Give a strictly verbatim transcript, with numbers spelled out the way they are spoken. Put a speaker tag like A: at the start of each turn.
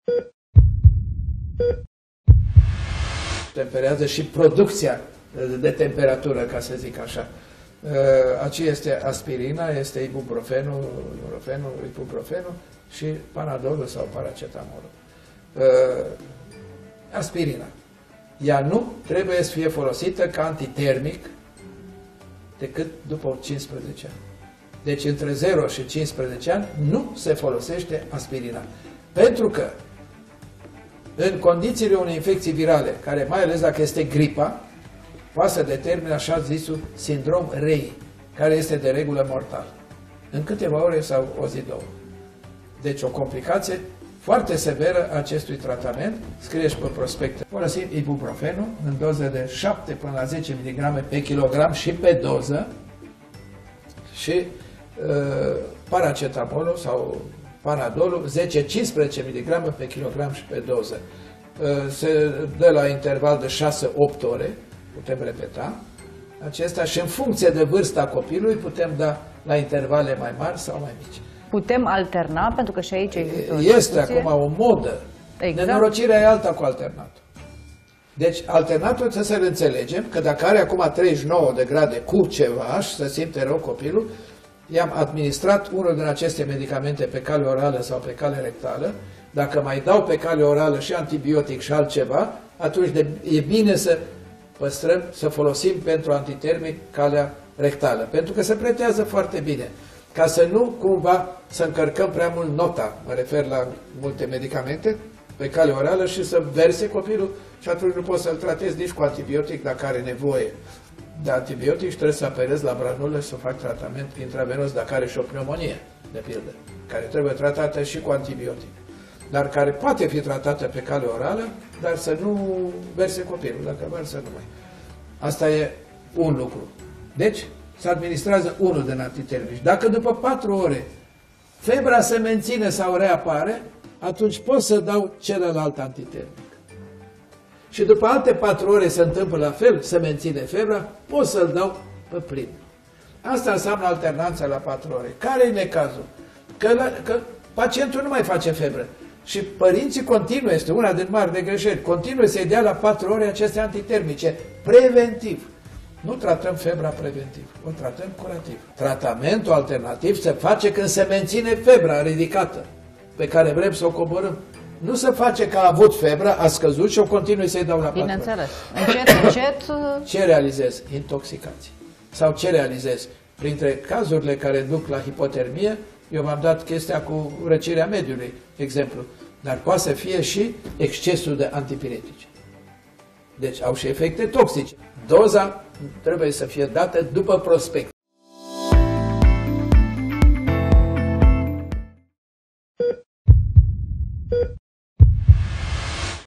A: Temperează și producția de temperatură, ca să zic așa. Aici este aspirina, este ibuprofenul, ibuprofenul, ibuprofenul și panadolul sau paracetamolul. Aspirina. Ea nu trebuie să fie folosită ca antitermic decât după cincisprezece ani. Deci între zero și cincisprezece ani nu se folosește aspirina. Pentru că în condițiile unei infecții virale, care mai ales dacă este gripa, poate să determine așa zisul sindrom Rei, care este de regulă mortal. În câteva ore sau o zi, două. Deci o complicație foarte severă a acestui tratament, scrie și pe prospecte. Folosim ibuprofenul în doze de șapte până la zece miligrame pe kilogram și pe doză și uh, paracetamolul sau panadolul zece cincisprezece miligrame pe kilogram și pe doză. Uh, se dă la interval de șase opt ore, putem repeta acesta și în funcție de vârsta copilului putem da la intervale mai mari sau mai mici.
B: Putem alterna, pentru că și aici există o
A: Este
B: discuție.
A: acum o modă.
B: Exact.
A: Nenorocirea e alta cu alternatul. Deci alternatul trebuie să-l înțelegem că dacă are acum treizeci și nouă de grade cu ceva și se simte rău copilul, i-am administrat unul din aceste medicamente pe cale orală sau pe cale rectală. Dacă mai dau pe cale orală și antibiotic și altceva, atunci de, e bine să păstrăm, să folosim pentru antitermic calea rectală. Pentru că se pretează foarte bine. Ca să nu cumva să încărcăm prea mult nota, mă refer la multe medicamente, pe cale orală și să verse copilul și atunci nu poți să-l tratezi nici cu antibiotic dacă are nevoie de antibiotic și trebuie să apelezi la branulă și să fac tratament intravenos dacă are și o pneumonie, de pildă, care trebuie tratată și cu antibiotic, dar care poate fi tratată pe cale orală, dar să nu verse copilul, dacă varsă nu mai. Asta e un lucru. Deci, se administrează unul din antitermici. Dacă după patru ore febra se menține sau reapare, atunci pot să dau celălalt antitermic. Și după alte patru ore se întâmplă la fel, se menține febra, pot să-l dau pe plin. Asta înseamnă alternanța la patru ore. Care e necazul? Că, la, că pacientul nu mai face febră. Și părinții continuă, este una din mari de greșeli, continuă să-i dea la patru ore aceste antitermice, preventiv. Nu tratăm febra preventiv, o tratăm curativ. Tratamentul alternativ se face când se menține febra ridicată, pe care vrem să o coborâm. Nu se face că a avut febra, a scăzut și o continui să-i dau la patru ore.
B: Bineînțeles. Încet, încet...
A: Ce realizez? Intoxicații. Sau ce realizez? Printre cazurile care duc la hipotermie, eu v-am dat chestia cu răcirea mediului, exemplu. Dar poate să fie și excesul de antipiretice. Deci au și efecte toxice. Doza trebuie să fie dată după prospect.